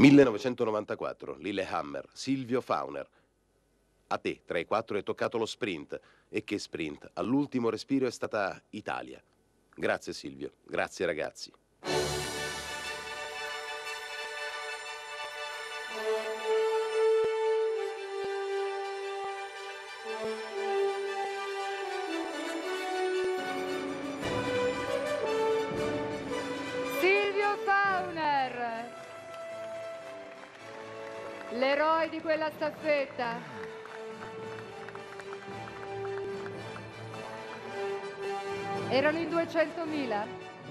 1994, Lillehammer, Silvio Fauner. A te, tra i quattro, è toccato lo sprint. E che sprint? All'ultimo respiro è stata Italia. Grazie Silvio, grazie ragazzi. Silvio Fauner, l'eroe di quella staffetta. Erano in 200.000.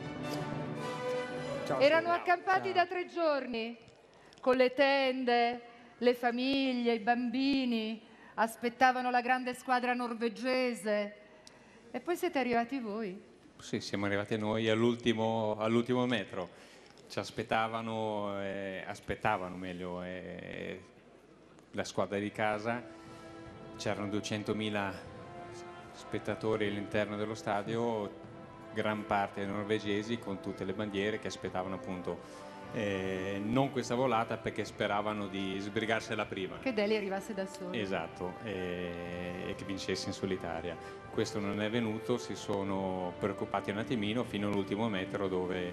Erano accampati da 3 giorni, con le tende, le famiglie, i bambini, aspettavano la grande squadra norvegese. E poi siete arrivati voi. Sì, siamo arrivati noi all'ultimo metro. Ci aspettavano meglio, la squadra di casa. C'erano 200.000 spettatori all'interno dello stadio, gran parte norvegesi con tutte le bandiere che aspettavano appunto non questa volata perché speravano di sbrigarsela prima. Che Deli arrivasse da solo. Esatto, e che vincesse in solitaria. Questo non è venuto, si sono preoccupati un attimino fino all'ultimo metro dove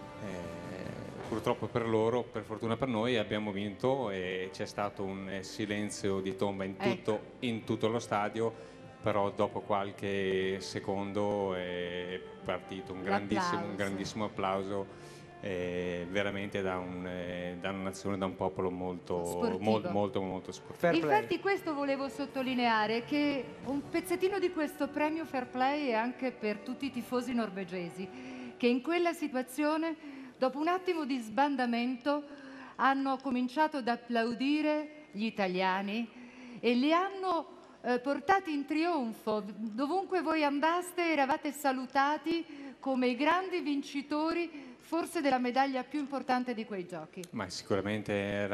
purtroppo per loro, per fortuna per noi, abbiamo vinto e c'è stato un silenzio di tomba in tutto lo stadio, però dopo qualche secondo è partito un grandissimo applauso. Veramente da una nazione, da un popolo molto sportivo. Infatti questo volevo sottolineare, che un pezzettino di questo premio Fair Play è anche per tutti i tifosi norvegesi che in quella situazione, dopo un attimo di sbandamento, hanno cominciato ad applaudire gli italiani e li hanno portati in trionfo. Dovunque voi andaste eravate salutati come i grandi vincitori, forse della medaglia più importante di quei giochi. Ma sicuramente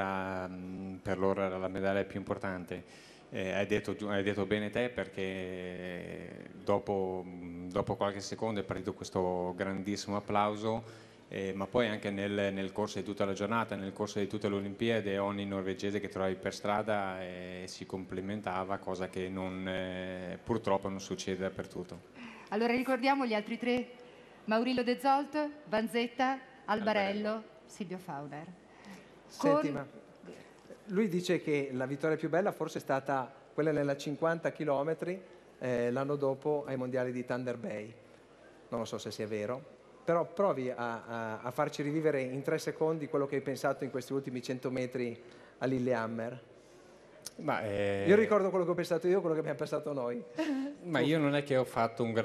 per loro era la medaglia più importante. Hai detto bene te, perché dopo qualche secondo è partito questo grandissimo applauso, ma poi anche nel corso di tutta la giornata, nel corso di tutte le Olimpiadi, ogni norvegese che trovavi per strada si complimentava, cosa che purtroppo non succede dappertutto. Allora ricordiamo gli altri 3: Maurilio De Zolt, Vanzetta, Albarello, Silvio Fauner. Senti, ma lui dice che la vittoria più bella forse è stata quella nella 50 km l'anno dopo ai mondiali di Thunder Bay. Non lo so se sia vero, però provi a farci rivivere in 3 secondi quello che hai pensato in questi ultimi 100 metri a Lillehammer. Io ricordo quello che ho pensato io, quello che abbiamo pensato noi. Ma io non è che ho fatto un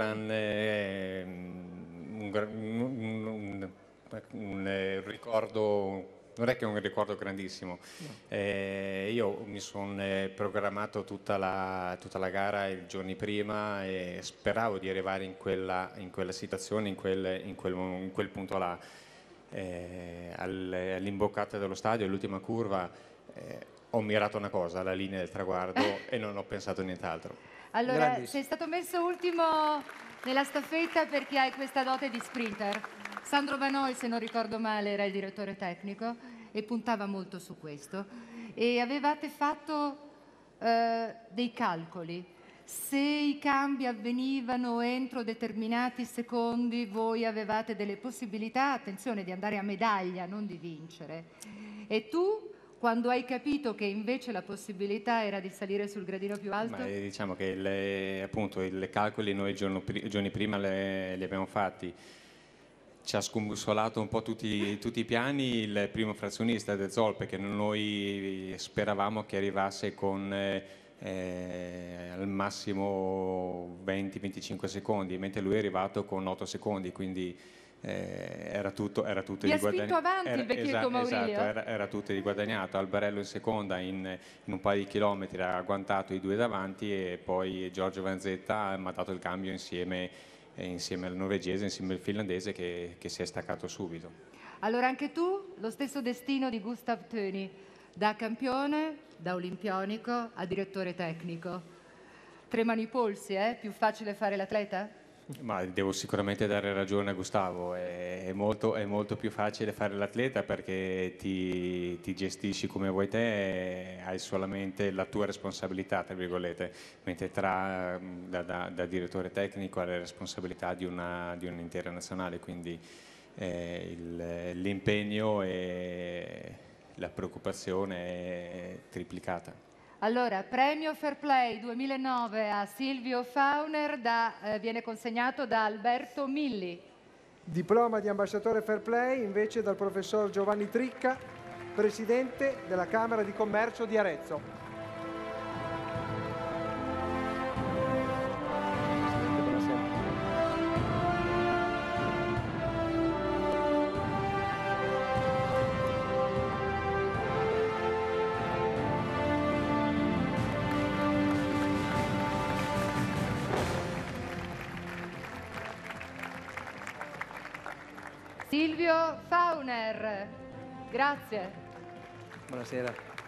ricordo, non è che è un ricordo grandissimo. Io mi sono programmato tutta la gara i giorni prima e speravo di arrivare in quella situazione, in quel punto là. All'imboccata dello stadio, all'ultima curva, ho mirato una cosa, la linea del traguardo, e non ho pensato nient'altro. Allora, sei stato messo ultimo nella staffetta perché hai questa dote di sprinter. Sandro Vanoi, se non ricordo male, era il direttore tecnico e puntava molto su questo. E avevate fatto dei calcoli. Se i cambi avvenivano entro determinati secondi, voi avevate delle possibilità, attenzione, di andare a medaglia, non di vincere. E tu, quando hai capito che invece la possibilità era di salire sul gradino più alto? Ma diciamo che appunto i calcoli noi giorni prima li abbiamo fatti. Ci ha scombussolato un po' tutti i piani il primo frazionista De Zoll, perché noi speravamo che arrivasse con al massimo 20-25 secondi, mentre lui è arrivato con 8 secondi, quindi era tutto di guadagnato. Esatto, era tutto di guadagnato. Albarello in seconda in un paio di chilometri ha agguantato i 2 davanti, e poi Giorgio Vanzetta mi ha dato il cambio insieme al norvegese, insieme al finlandese che si è staccato subito. Allora anche tu lo stesso destino di Gustav Töni, da campione, da olimpionico a direttore tecnico. Tremano i polsi, più facile fare l'atleta? Ma devo sicuramente dare ragione a Gustavo, è molto più facile fare l'atleta perché ti gestisci come vuoi te e hai solamente la tua responsabilità, tra virgolette, mentre da direttore tecnico hai la responsabilità di un'intera nazionale, quindi l'impegno e la preoccupazione è triplicata. Allora, premio Fair Play 2009 a Silvio Fauner viene consegnato da Alberto Milli. Diploma di ambasciatore Fair Play invece dal professor Giovanni Tricca, presidente della Camera di Commercio di Arezzo. Silvio Fauner, grazie. Buonasera.